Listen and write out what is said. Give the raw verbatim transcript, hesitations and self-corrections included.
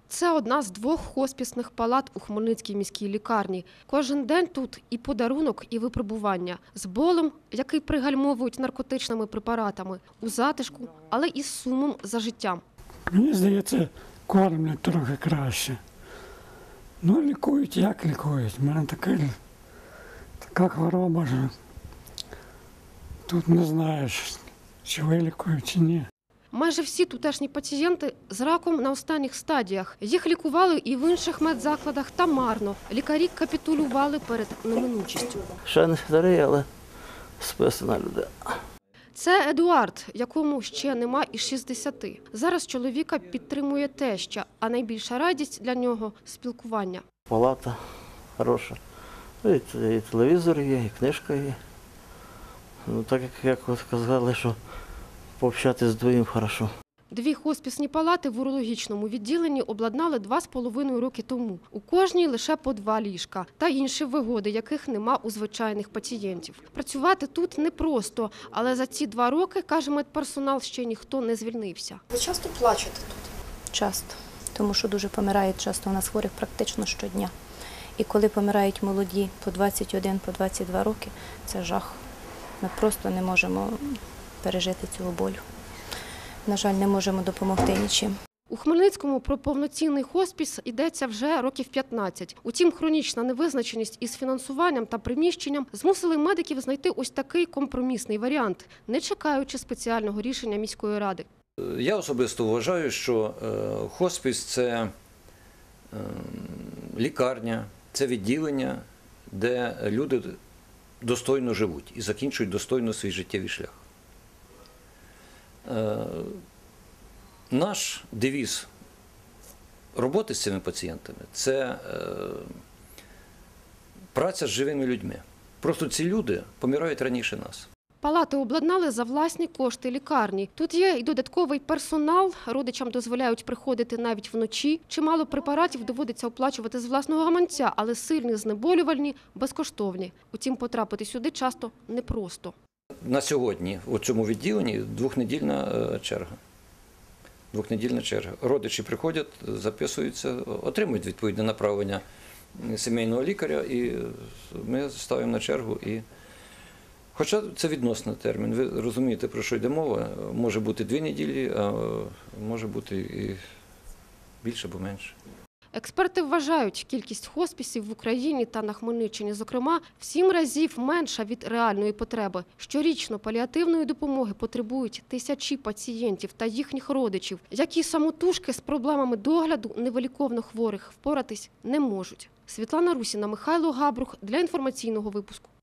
Це одна з двох хоспісних палат у Хмельницькій міській лікарні. Кожен день тут і подарунок, і випробування. З болем, який пригальмовують наркотичними препаратами. У затишку, але і з сумом за життям. Мені здається, кормлять трохи краще. Ну, лікують, як лікують. У мене така, така хвороба, що тут не знаєш, чи вилікують, чи ні. Майже всі тутешні пацієнти з раком на останніх стадіях. Їх лікували і в інших медзакладах, та марно. Лікарі капітулювали перед неминучістю. Ще не старий, але списана людина. Це Едуард, якому ще нема і шістдесяти. Зараз чоловіка підтримує теща, а найбільша радість для нього – спілкування. Палата хороша. І телевізор є, і книжка є. Ну, так як, як сказали, що пообщатися з двоїм хорошо. Дві хоспісні палати в урологічному відділенні обладнали два з половиною роки тому. У кожній лише по два ліжка та інші вигоди, яких нема у звичайних пацієнтів. Працювати тут непросто, але за ці два роки, каже медперсонал, ще ніхто не звільнився. Ви часто плачете тут? Часто, тому що дуже помирають часто. У нас хворих практично щодня. І коли помирають молоді по двадцять один, по двадцять два роки, це жах. Ми просто не можемо пережити цього болю. На жаль, не можемо допомогти нічим. У Хмельницькому про повноцінний хоспіс йдеться вже років п'ятнадцять. Утім, хронічна невизначеність із фінансуванням та приміщенням змусили медиків знайти ось такий компромісний варіант, не чекаючи спеціального рішення міської ради. Я особисто вважаю, що хоспіс – це лікарня, це відділення, де люди достойно живуть і закінчують достойно свій життєвий шлях. Наш девіз роботи з цими пацієнтами – це праця з живими людьми. Просто ці люди помирають раніше нас. Палати обладнали за власні кошти лікарні. Тут є і додатковий персонал, родичам дозволяють приходити навіть вночі. Чимало препаратів доводиться оплачувати з власного гаманця, але сильні знеболювальні – безкоштовні. Утім, потрапити сюди часто непросто. На сьогодні у цьому відділенні двохнедільна черга. Двохнедільна черга. Родичі приходять, записуються, отримують відповідне направлення сімейного лікаря, і ми ставимо на чергу. І... Хоча це відносний термін. Ви розумієте, про що йде мова. Може бути дві неділі, а може бути і більше або менше. Експерти вважають, кількість хоспісів в Україні та на Хмельниччині, зокрема, в сім разів менша від реальної потреби. Щорічно паліативної допомоги потребують тисячі пацієнтів та їхніх родичів, які самотужки з проблемами догляду невиліковно хворих впоратись не можуть. Світлана Русіна, Михайло Габрух для інформаційного випуску.